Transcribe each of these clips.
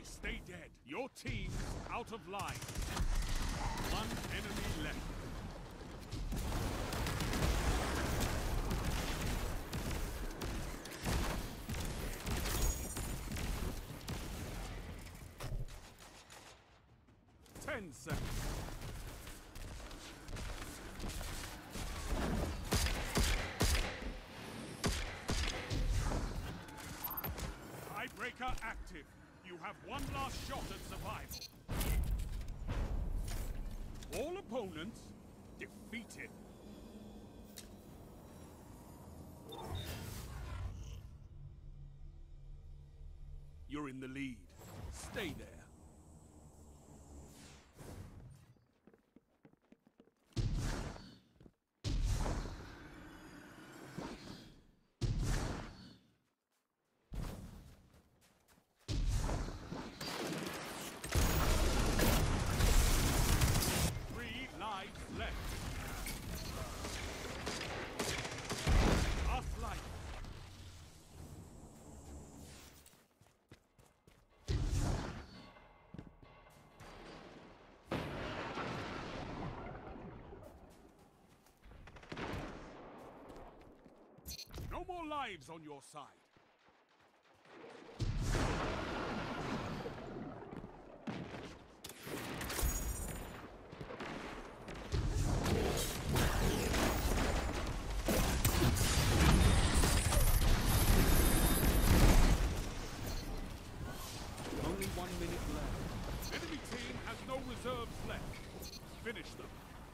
They stay dead. Your team's out of line. One enemy left. Ten seconds. Tiebreaker active. You have one last shot at survival. All opponents defeated. You're in the lead. Stay there. No more lives on your side. Only 1 minute left. Enemy team has no reserves left. Finish them.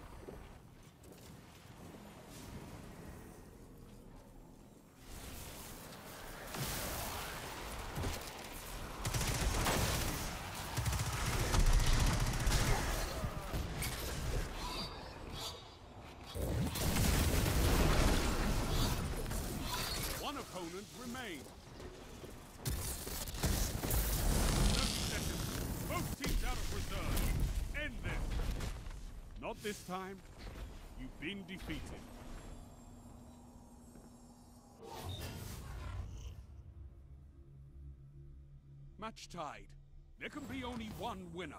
Opponent remain. 30 seconds. Both teams out of reserve. End this. Not this time. You've been defeated. Match tied. There can be only one winner.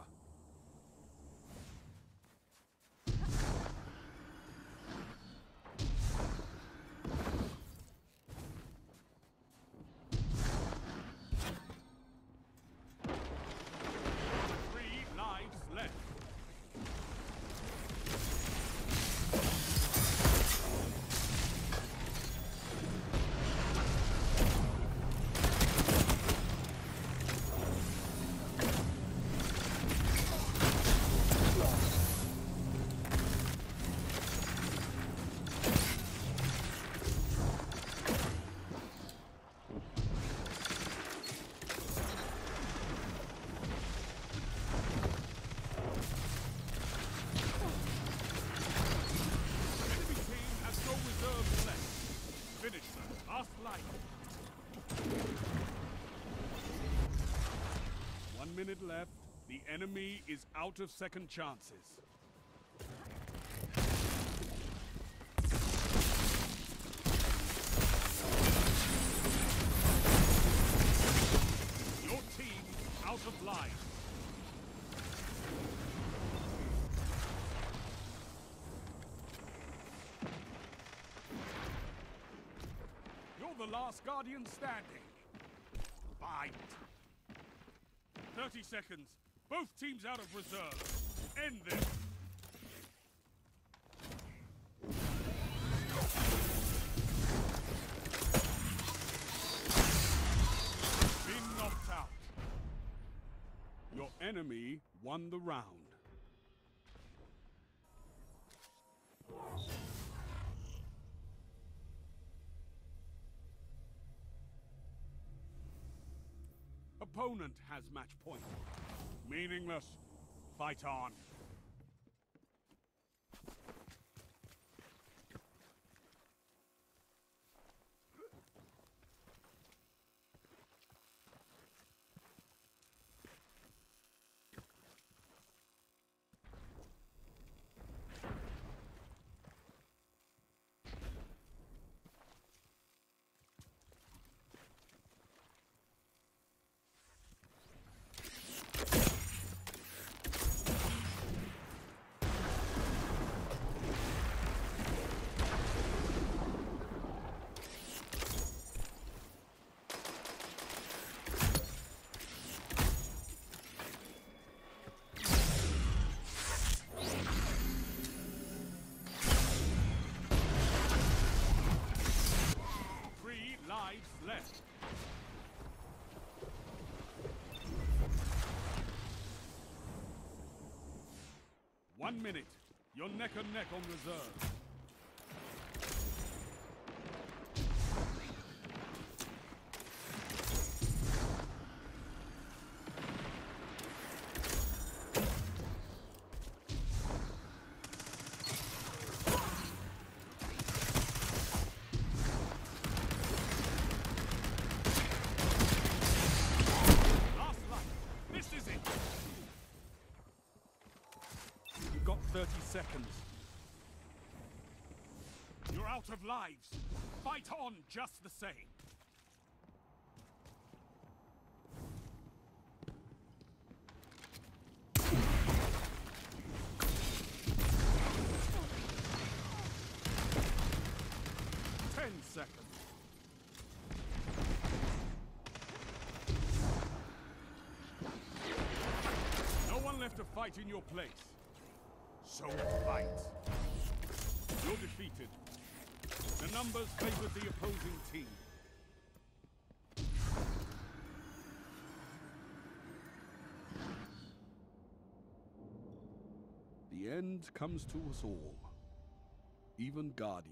Last light. 1 minute left. The enemy is out of second chances. Your team out of line. The last Guardian standing. Fight. 30 seconds. Both teams out of reserve. End this. Been knocked out. Your enemy won the round. Opponent has match point. Meaningless. Fight on. 1 minute. You're neck and neck on reserve. Last light. This is it. You've got 30 seconds. You're out of lives. Fight on just the same. Seconds. No one left to fight in your place. So fight. You're defeated. The numbers favored the opposing team. The end comes to us all, even Guardians.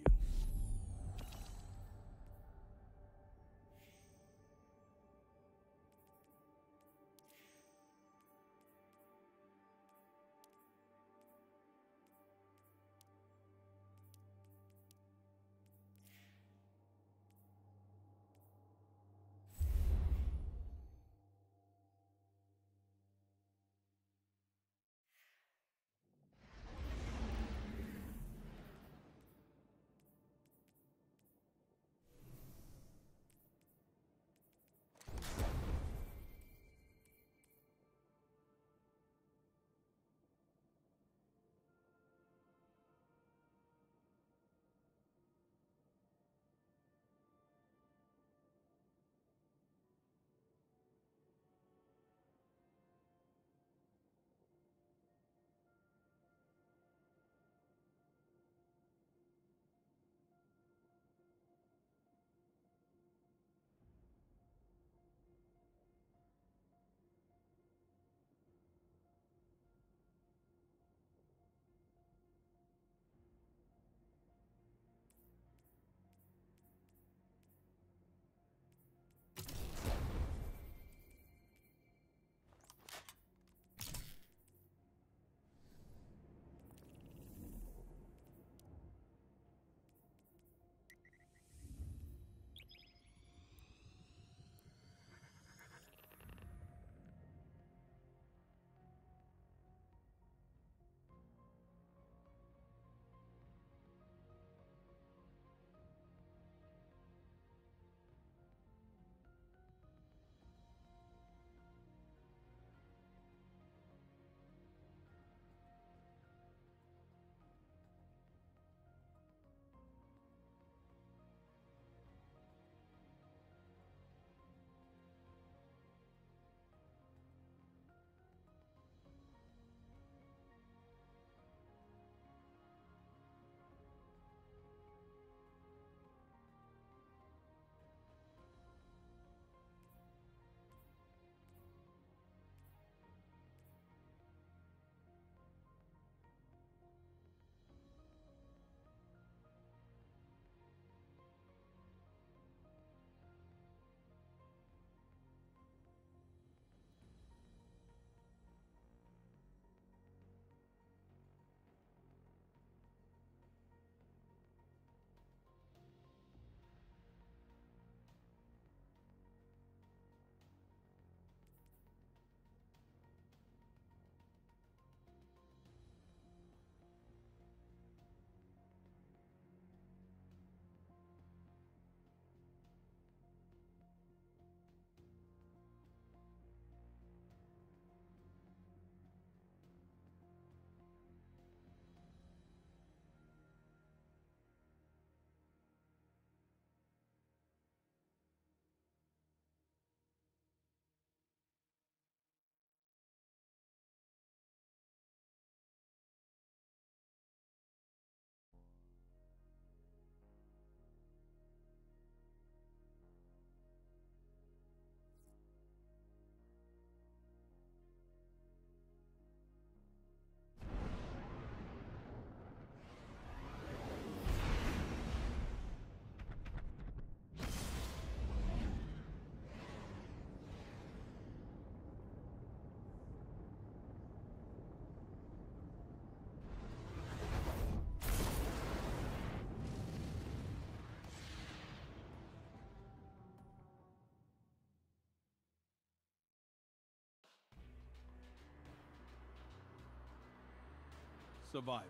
survival.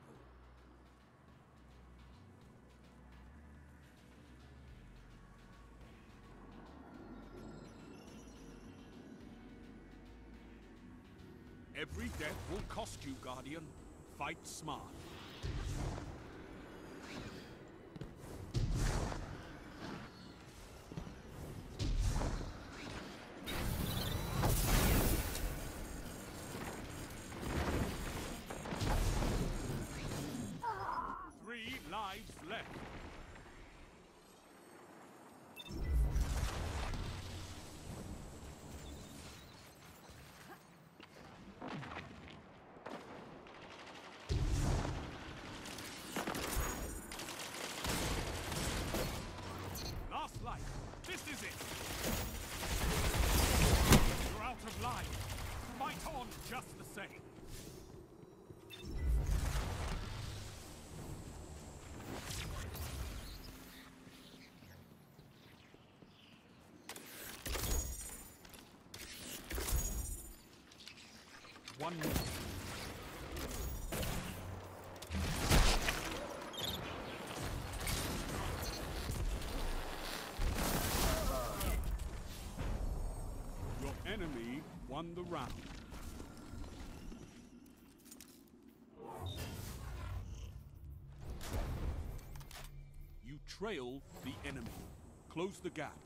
Every death will cost you, Guardian. Fight smart. Three lives left. Last life. This is it. You're out of life. Fight on just the same. One minute. Your enemy won the round. You trail the enemy. Close the gap.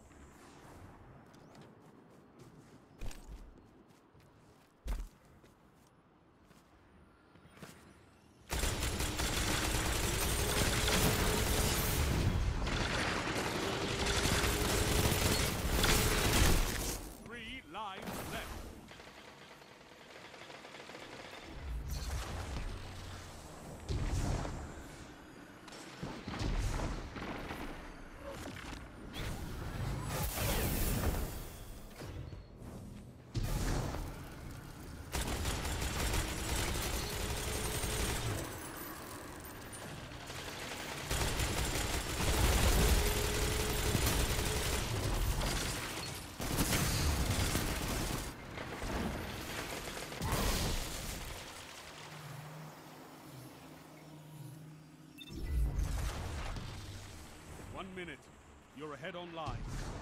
One minute. You're ahead on lives.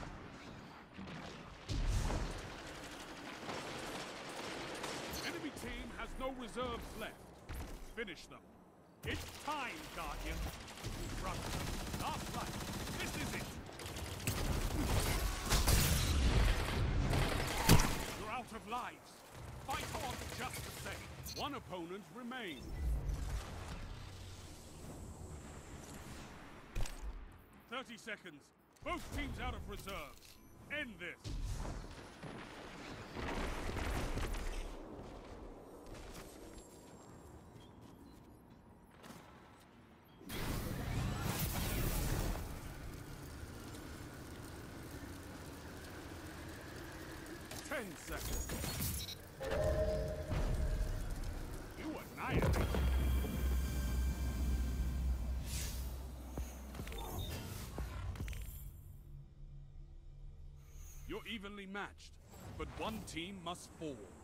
Enemy team has no reserves left. Finish them. It's time, Guardian. Run. Last life. This is it. You're out of lives. Fight on just the same. One opponent remains. 30 seconds. Both teams out of reserves. End this. Ten seconds. You annihilate. You're evenly matched, but one team must fall.